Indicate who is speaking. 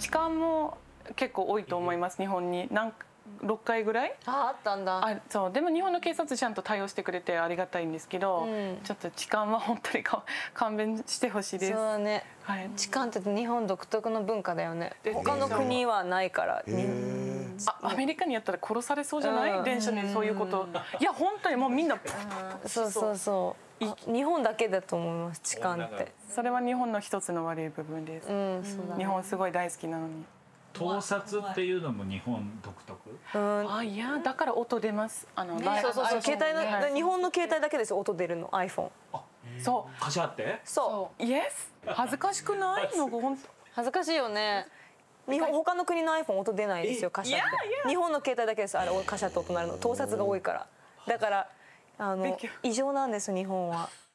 Speaker 1: 痴漢も結構多いと思います。日本に6回ぐらい
Speaker 2: あったんだ。
Speaker 1: そうでも日本の警察ちゃんと対応してくれてありがたいんですけど、ちょっと痴漢は本当に勘弁してほしいです。
Speaker 2: そうだね、はい、痴漢って日本独特の文化だよね。他の国はないから。
Speaker 1: アメリカにやったら殺されそうじゃない？電車にそういうこと。いや本当にもうみんな
Speaker 2: そうそうそう、日本だけだと思います、痴漢って。
Speaker 1: それは日本の一つの悪い部分です。日本すごい大好きなのに。
Speaker 3: 盗撮っていうのも日本独特？
Speaker 1: いやだから音出ます。
Speaker 2: そうそうそう、携帯の日本の携帯だけですよ、音出るの iPhone。
Speaker 1: そう
Speaker 3: カシャって？
Speaker 2: そう。
Speaker 1: イエス。恥ずかしくないの？
Speaker 2: 恥ずかしいよね。他の国の iPhone 音出ないですよ、カシャって。日本の携帯だけです、あれカシャって音鳴るの。盗撮が多いから。だから異常なんです、日本は。